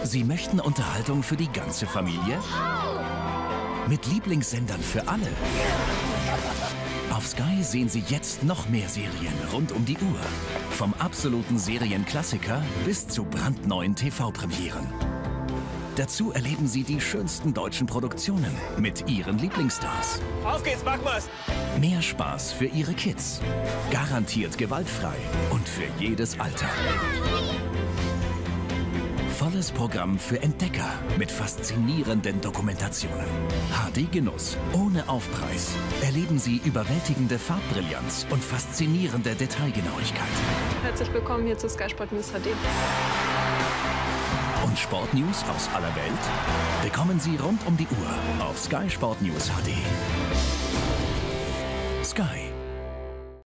Sie möchten Unterhaltung für die ganze Familie? Mit Lieblingssendern für alle? Auf Sky sehen Sie jetzt noch mehr Serien rund um die Uhr. Vom absoluten Serienklassiker bis zu brandneuen TV-Premieren. Dazu erleben Sie die schönsten deutschen Produktionen mit Ihren Lieblingsstars. Auf geht's, mach was! Mehr Spaß für Ihre Kids. Garantiert gewaltfrei und für jedes Alter. Volles Programm für Entdecker mit faszinierenden Dokumentationen. HD-Genuss ohne Aufpreis. Erleben Sie überwältigende Farbbrillanz und faszinierende Detailgenauigkeit. Herzlich willkommen hier zu Sky Sport News HD. Und Sportnews aus aller Welt bekommen Sie rund um die Uhr auf Sky Sport News HD. Sky.